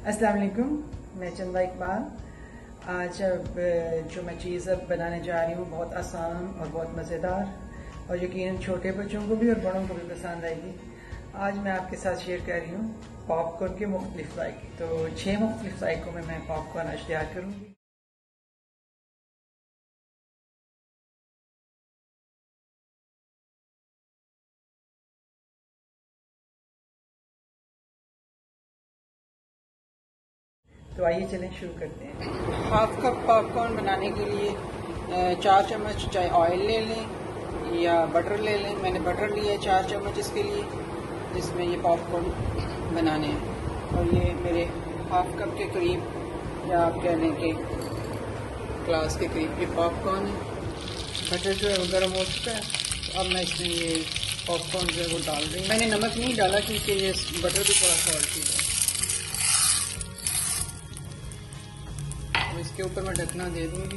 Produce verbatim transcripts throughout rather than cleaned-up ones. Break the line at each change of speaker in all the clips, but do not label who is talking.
अस्सलाम वालेकुम, मैं चंदा इकबाल। आज अब जो मैं चीज़ अब बनाने जा रही हूँ बहुत आसान और बहुत मज़ेदार और यकीनन छोटे बच्चों को भी और बड़ों को भी पसंद आएगी। आज मैं आपके साथ शेयर कर रही हूँ पॉपकॉर्न के मुख्तलिफ जायके। तो छः मुख्तलिफ जायकों में मैं पॉपकॉर्न आज तैयार करूँगी। तो आइए चलें शुरू करते हैं। हाफ कप पॉपकॉर्न बनाने के लिए चार चम्मच चाहे ऑयल ले लें या बटर ले लें। मैंने बटर लिया है चार चम्मच इसके लिए, जिसमें ये पॉपकॉर्न बनाने हैं। और ये मेरे हाफ कप के करीब या आप कह लें कि ग्लास के करीब ये पॉपकॉर्न है। बटर जो है वो गर्म हो चुका है, तो अब मैं इसमें ये पॉपकॉर्न जो है वो डाल रही हूँ। मैंने नमक नहीं डाला क्योंकि ये बटर भी थोड़ा सॉल्टी है। तो इसके ऊपर मैं ढकना दे दूंगी।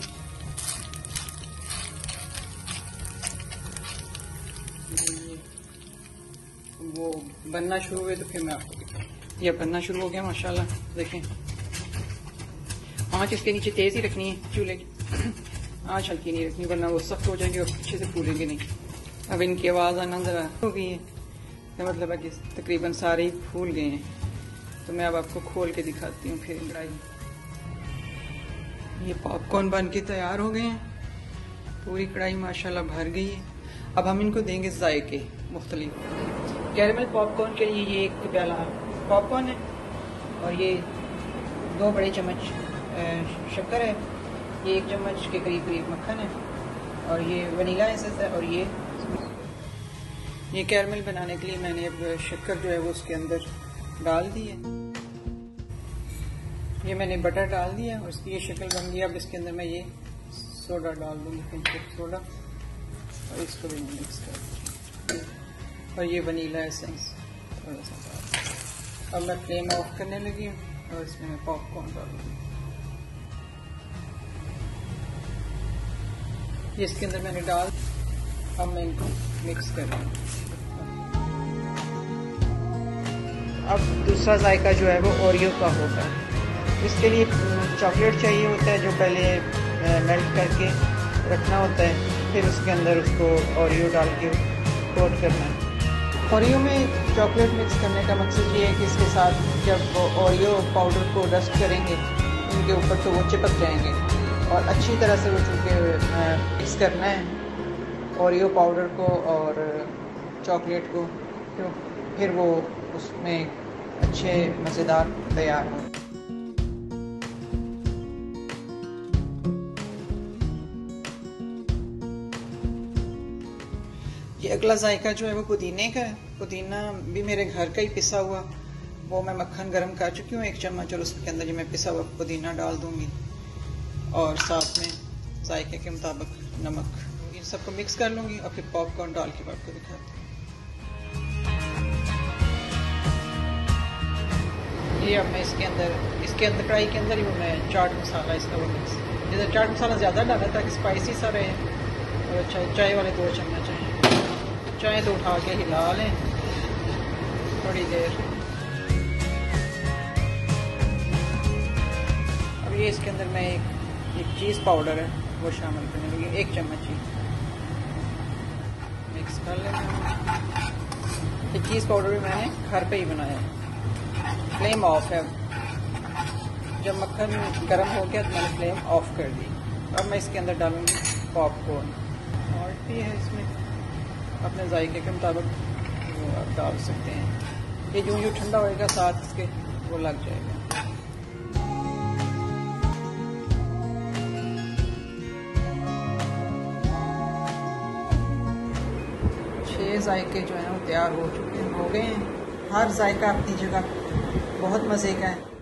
वो बनना शुरू हुए तो फिर मैं आपको दिखाऊँ। ये बनना शुरू हो गया माशाल्लाह। देखें, आँच इसके नीचे तेज ही रखनी है चूल्हे की, आँच हल्की नहीं रखनी वरना वो सख्त हो जाएंगे और अच्छे से फूलेंगे नहीं। अब इनकी आवाज़ आना जरा हो गई है, तो मतलब है कि तकरीबन सारे ही फूल गए हैं। तो मैं अब आपको खोल के दिखाती हूँ फिर कढ़ाई। ये पॉपकॉर्न बन के तैयार हो गए हैं, पूरी कढ़ाई माशाल्लाह भर गई है। अब हम इनको देंगे जायके मुख्तलिफ। कैरेमल पॉपकॉर्न के लिए ये एक प्याला पॉपकॉर्न है और ये दो बड़े चम्मच शक्कर है, ये एक चम्मच के करीब करीब मक्खन है और ये वनीला एसेंस है। और ये ये कैरेमल बनाने के लिए मैंने अब शक्कर जो है वो उसके अंदर डाल दी है। ये मैंने बटर डाल दिया और इसकी ये शक्ल बन गई। अब इसके अंदर मैं ये सोडा डाल दूँगी, पिंक सोडा, और इसको भी मिक्स कर दूँगी। और ये वनीला एसेंस थोड़ा सा डाल। अब मैं फ्लेम ऑफ करने लगी हूँ और इसमें मैं पॉपकॉर्न डालूँगी। ये इसके अंदर मैंने डाल, अब मैं इनको मिक्स कर रही हूँ। अब दूसरा जायका जो है वो ओरियो का होगा। इसके लिए चॉकलेट चाहिए होता है जो पहले मेल्ट करके रखना होता है, फिर उसके अंदर उसको ओरियो डाल के कोट करना है। ओरियो में चॉकलेट मिक्स करने का मकसद ये है कि इसके साथ जब वो ओरियो पाउडर को डस्ट करेंगे उनके ऊपर तो वो चिपक जाएंगे और अच्छी तरह से वो चूँकि मिक्स करना है ओरियो पाउडर को और चॉकलेट को, तो फिर वो उसमें अच्छे मज़ेदार तैयार हो। ये अगला जायका जो है वो पुदीने का है। पुदीना भी मेरे घर का ही पिसा हुआ, वो मैं मक्खन गरम कर चुकी हूँ एक चम्मच, और उसके अंदर जो मैं पिसा हुआ पुदीना डाल दूँगी और साथ में जायके के मुताबिक नमक। इन सबको मिक्स कर लूँगी और फिर पॉपकॉर्न डाल के आपको दिखाती हूँ। ये अब मैं इसके अंदर इसके अंदर कढ़ाई के अंदर ही वो मैं चाट मसाला इसका वो मिक्स, जैसे चाट मसाला ज़्यादा डाला ताकि स्पाइसी सा रहे। और चाय चाय वाले दो चम्मच हैं, चाय तो उठा के हिला लें थोड़ी देर। अब ये इसके अंदर मैं एक एक चीज़ पाउडर है वो शामिल करने लगी, एक चम्मच ही मिक्स कर लेंगे। ये चीज़ पाउडर भी मैंने घर पे ही बनाया है। फ्लेम ऑफ है, जब मक्खन गर्म हो गया तो मैंने फ्लेम ऑफ कर दी। अब मैं इसके अंदर डालूंगी पॉपकॉर्न। सॉल्ट भी है इसमें, अपने जायके के मुताबिक वो आप डाल सकते हैं। ये जो जो ठंडा होएगा साथ इसके वो लग जाएगा। छः जायके जो हैं वो तैयार हो चुके हैं हो गए हैं। हर जायका अपनी जगह बहुत मज़े का है।